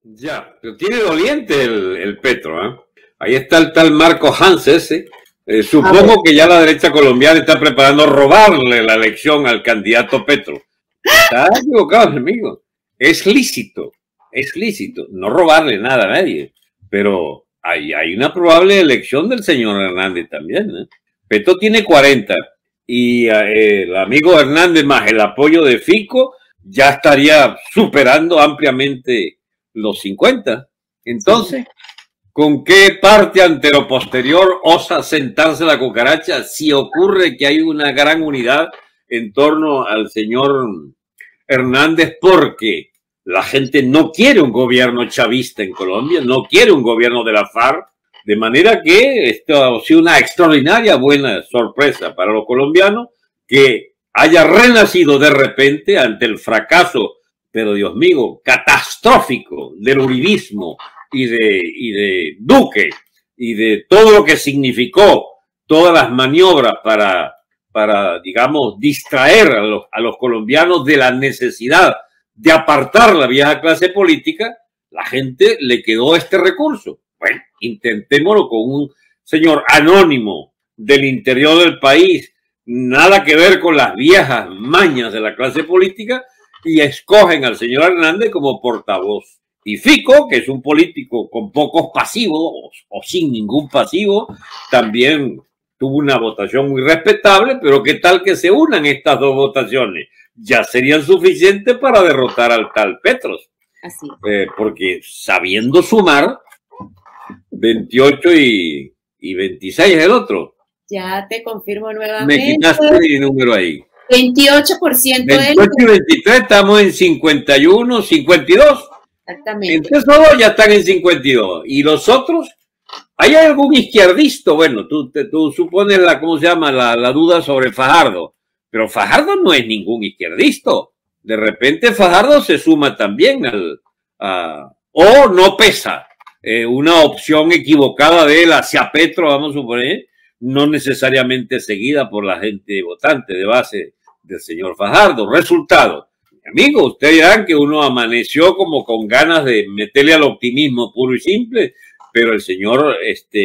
Ya, pero tiene doliente el Petro, ¿eh? Ahí está el tal Marco Hans ese. Supongo que ya la derecha colombiana está preparando robarle la elección al candidato Petro. Está equivocado, amigo. Es lícito no robarle nada a nadie, pero hay una probable elección del señor Hernández también, ¿eh? Petro tiene 40 y el amigo Hernández más el apoyo de Fico ya estaría superando ampliamente los 50. Entonces, ¿con qué parte anteroposterior osa sentarse la cucaracha si ocurre que hay una gran unidad en torno al señor Hernández? Porque la gente no quiere un gobierno chavista en Colombia, no quiere un gobierno de la FARC, de manera que esto ha sido una extraordinaria buena sorpresa para los colombianos que haya renacido de repente ante el fracaso, pero Dios mío, catastrófico del uribismo y de Duque y de todo lo que significó todas las maniobras para digamos, distraer a los colombianos de la necesidad de apartar la vieja clase política. La gente le quedó este recurso. Bueno, intentémoslo con un señor anónimo del interior del país, nada que ver con las viejas mañas de la clase política, y escogen al señor Hernández como portavoz. Y Fico, que es un político con pocos pasivos o sin ningún pasivo, también tuvo una votación muy respetable, pero ¿qué tal que se unan estas dos votaciones? Ya serían suficientes para derrotar al tal Petros. Así. Porque sabiendo sumar, 28 y 26 es el otro. Ya te confirmo nuevamente. Me quitaste mi número ahí. 28% 28 y 23, estamos en 51, 52. Exactamente. Entre esos dos ya están en 52. ¿Y los otros? ¿Hay algún izquierdista? Bueno, tú supones ¿cómo se llama? La duda sobre Fajardo. Pero Fajardo no es ningún izquierdista. De repente Fajardo se suma también o no pesa. Una opción equivocada de él hacia Petro, vamos a suponer, no necesariamente seguida por la gente votante de base del señor Fajardo. Resultado, amigo, ustedes dirán que uno amaneció como con ganas de meterle al optimismo puro y simple, pero el señor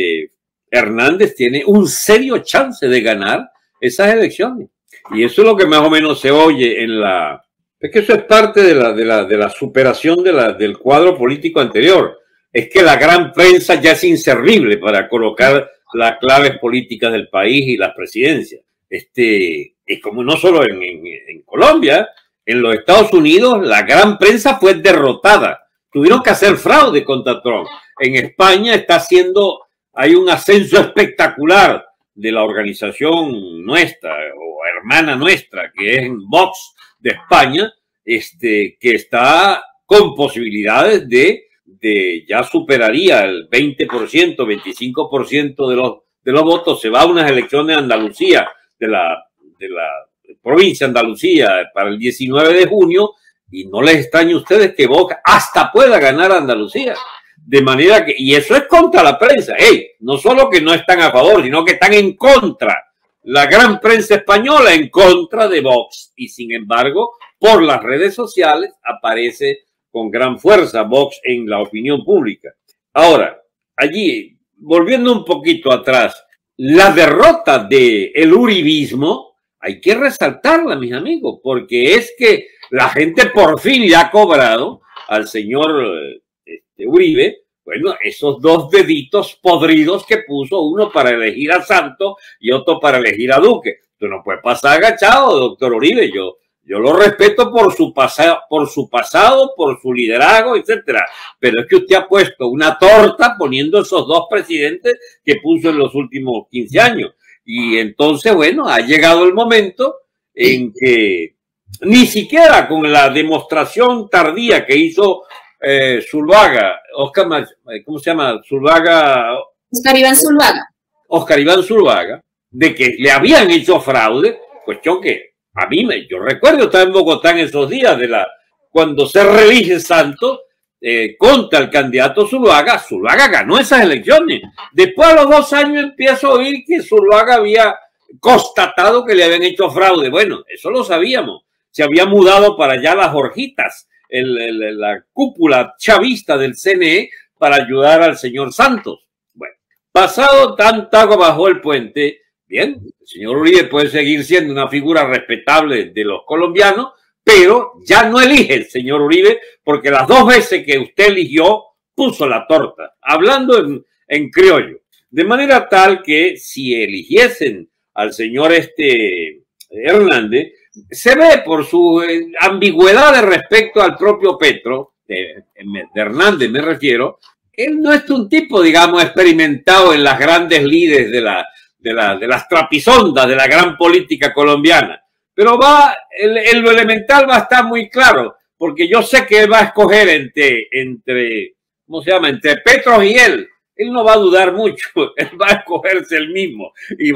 Hernández tiene un serio chance de ganar esas elecciones. Y eso es lo que más o menos se oye es que eso es parte de la superación del cuadro político anterior. Es que la gran prensa ya es inservible para colocar las claves políticas del país y las presidencias. Es como no solo en Colombia, en los Estados Unidos la gran prensa fue derrotada. Tuvieron que hacer fraude contra Trump. En España hay un ascenso espectacular de la organización nuestra o hermana nuestra, que es Vox de España, que está con posibilidades de ya superaría el 20%, 25% de los votos. Se va a unas elecciones de Andalucía, de la provincia de Andalucía para el 19 de junio, y no les extrañe a ustedes que Vox hasta pueda ganar Andalucía. De manera que, y eso es contra la prensa. No solo que no están a favor, sino que están en contra. La gran prensa española en contra de Vox. Y sin embargo, por las redes sociales aparece con gran fuerza Vox en la opinión pública. Ahora, allí, volviendo un poquito atrás, la derrota del uribismo hay que resaltarla, mis amigos, porque es que la gente por fin le ha cobrado al señor Uribe, bueno, esos dos deditos podridos que puso, uno para elegir a Santos y otro para elegir a Duque. Tú no puedes pasar agachado, doctor Uribe. Yo lo respeto por su pasado, por su liderazgo, etcétera. Pero es que usted ha puesto una torta poniendo esos dos presidentes que puso en los últimos 15 años. Y entonces, bueno, ha llegado el momento en que ni siquiera con la demostración tardía que hizo Zuluaga, ¿cómo se llama? Oscar Iván Zuluaga, de que le habían hecho fraude, cuestión que yo recuerdo estar en Bogotá en esos días cuando se reelige Santos contra el candidato Zuluaga. Zuluaga ganó esas elecciones. Después a los 2 años empiezo a oír que Zuluaga había constatado que le habían hecho fraude. Bueno, eso lo sabíamos. Se había mudado para allá las Jorjitas la cúpula chavista del CNE para ayudar al señor Santos. Bueno, pasado tanta agua bajo el puente, bien, el señor Uribe puede seguir siendo una figura respetable de los colombianos, pero ya no elige el señor Uribe porque las 2 veces que usted eligió puso la torta, hablando en criollo. De manera tal que si eligiesen al señor Hernández, se ve por su ambigüedad respecto al propio Petro, de Hernández me refiero, él no es un tipo, digamos, experimentado en las grandes lides de las trapisondas de la gran política colombiana. Pero lo elemental va a estar muy claro, porque yo sé que él va a escoger entre ¿cómo se llama? Entre Petro y él. Él no va a dudar mucho, él va a escogerse el mismo.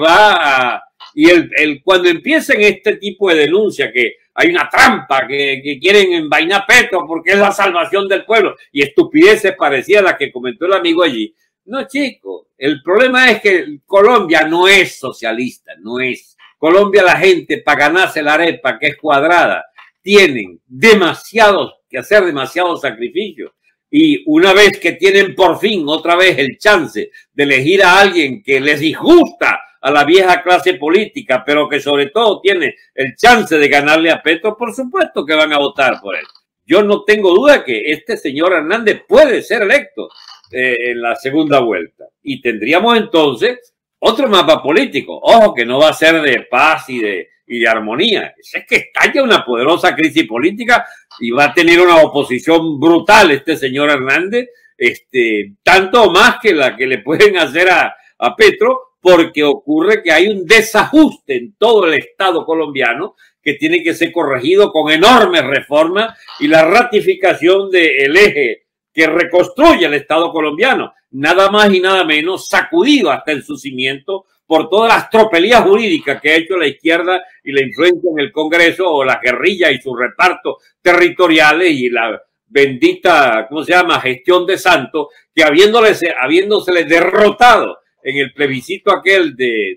Cuando empiecen este tipo de denuncia, que hay una trampa, que quieren envainar Petro porque es la salvación del pueblo, y estupideces parecidas a las que comentó el amigo allí. No, chico, el problema es que Colombia no es socialista, no es. Colombia, la gente, para ganarse la arepa, que es cuadrada, tienen que hacer demasiados sacrificios. Y una vez que tienen por fin otra vez el chance de elegir a alguien que les disgusta a la vieja clase política, pero que sobre todo tiene el chance de ganarle a Petro, por supuesto que van a votar por él. Yo no tengo duda que este señor Hernández puede ser electo en la segunda vuelta. Y tendríamos entonces otro mapa político. Ojo, que no va a ser de paz y de armonía. Es que estalla una poderosa crisis política y va a tener una oposición brutal este señor Hernández, tanto más que la que le pueden hacer a Petro, porque ocurre que hay un desajuste en todo el Estado colombiano que tiene que ser corregido con enormes reformas y la ratificación del eje que reconstruye el Estado colombiano, nada más y nada menos sacudido hasta en su cimiento por todas las tropelías jurídicas que ha hecho la izquierda y la influencia en el Congreso, o la guerrilla y sus repartos territoriales y la bendita, ¿cómo se llama?, gestión de Santos, que habiéndosele derrotado en el plebiscito aquel de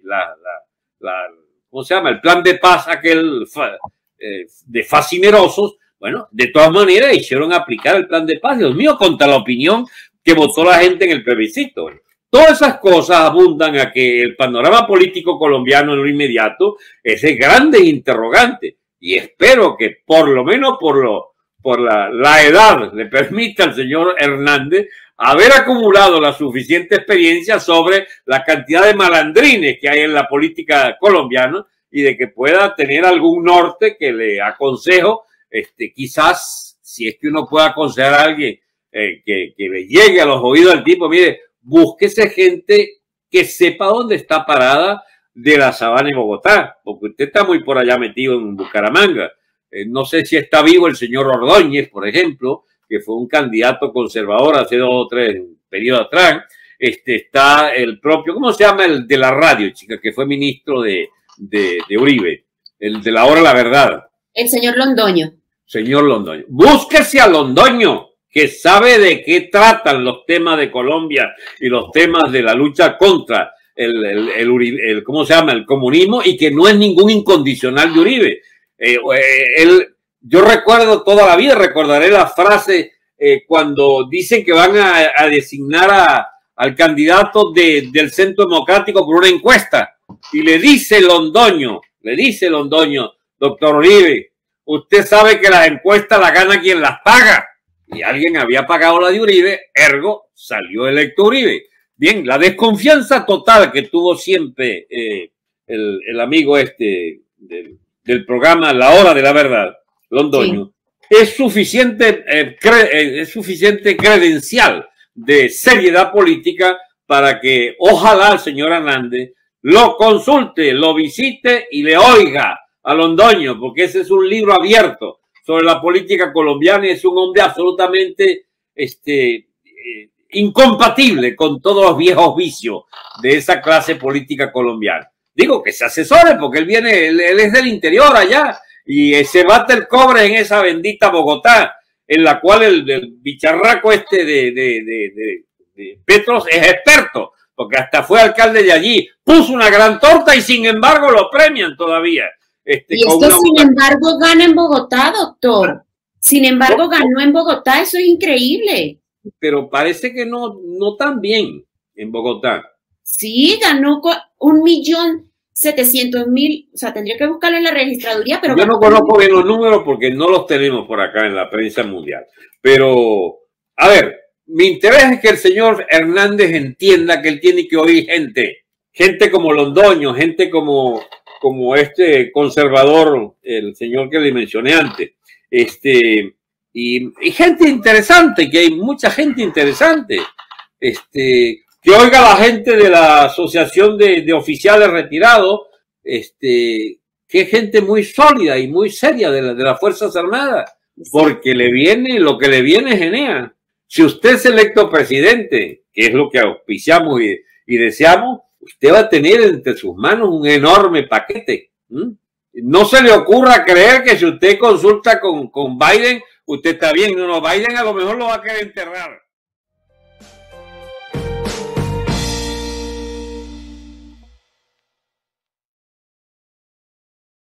¿cómo se llama?, el plan de paz aquel de fascinerosos. Bueno, de todas maneras hicieron aplicar el plan de paz, Dios mío, contra la opinión que votó la gente en el plebiscito. Todas esas cosas abundan a que el panorama político colombiano en lo inmediato es de grandes interrogantes, y espero que por lo menos por la edad le permita al señor Hernández haber acumulado la suficiente experiencia sobre la cantidad de malandrines que hay en la política colombiana, y de que pueda tener algún norte que le aconsejo. Quizás, si es que uno puede aconsejar a alguien que le llegue a los oídos al tipo, mire, búsquese gente que sepa dónde está parada de la sabana de Bogotá, porque usted está muy por allá metido en Bucaramanga. No sé si está vivo el señor Ordóñez, por ejemplo, que fue un candidato conservador hace 2 o 3 periodos atrás. Está el propio, ¿cómo se llama? El de la radio, chica, que fue ministro de Uribe, el de la hora la verdad. El señor Londoño. Señor Londoño. Búsquese a Londoño, que sabe de qué tratan los temas de Colombia y los temas de la lucha contra ¿cómo se llama?, el comunismo, y que no es ningún incondicional de Uribe. Yo recuerdo toda la vida, recordaré la frase cuando dicen que van a designar al candidato del Centro Democrático por una encuesta, y le dice Londoño, doctor Uribe, usted sabe que las encuestas las gana quien las paga, y alguien había pagado la de Uribe, ergo salió electo Uribe. Bien, la desconfianza total que tuvo siempre el amigo del programa La Hora de la Verdad, Londoño, sí, es suficiente credencial de seriedad política para que ojalá el señor Hernández lo consulte, lo visite y le oiga a Londoño, porque ese es un libro abierto sobre la política colombiana, y es un hombre absolutamente incompatible con todos los viejos vicios de esa clase política colombiana. Digo que se asesore, porque él es del interior allá, y se bate el cobre en esa bendita Bogotá, en la cual el bicharraco de Petros es experto, porque hasta fue alcalde de allí, puso una gran torta y sin embargo lo premian todavía. Y es que sin embargo gana en Bogotá, doctor. Sin embargo, ganó en Bogotá, eso es increíble. Pero parece que no tan bien en Bogotá. Sí, ganó 1.700.000, o sea, tendría que buscarlo en la registraduría, pero... Yo no conozco bien los números porque no los tenemos por acá en la prensa mundial. Pero, a ver, mi interés es que el señor Hernández entienda que él tiene que oír gente como Londoño, gente como este conservador, el señor que le mencioné antes, y gente interesante, que hay mucha gente interesante, que oiga la gente de la Asociación de Oficiales Retirados, que es gente muy sólida y muy seria de las Fuerzas Armadas, porque lo que le viene es Enea. Si usted es electo presidente, que es lo que auspiciamos y deseamos, usted va a tener entre sus manos un enorme paquete. No se le ocurra creer que si usted consulta con Biden, usted está bien. No, Biden a lo mejor lo va a querer enterrar.